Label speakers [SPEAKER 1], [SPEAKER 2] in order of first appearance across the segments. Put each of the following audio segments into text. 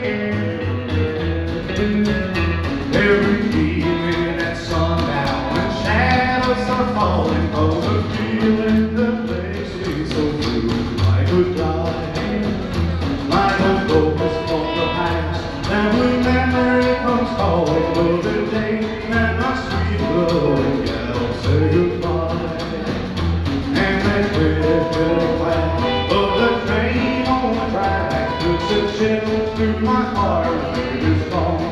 [SPEAKER 1] Every evening at sundown when shadows are falling, oh, the feeling that makes me so blue I could die. My old focus on the past, and when memory comes calling, will the day that my sweet little gal say goodbye. And that red flag of the train on the track puts a chill through my heart when it is gone.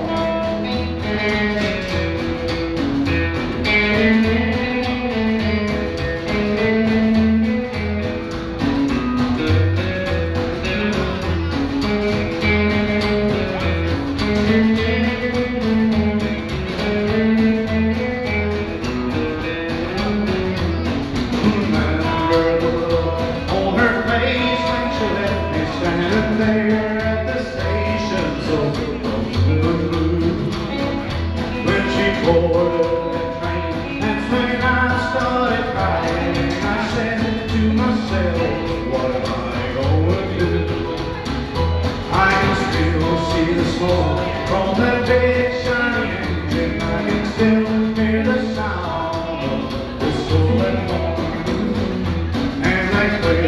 [SPEAKER 1] There at the station, so close to the blue. When she boarded the train, that's when I started crying. I said to myself, what am I going to do? I can still see the smoke from that big shiny engine. I can still hear the sound of whistle and horn. And they play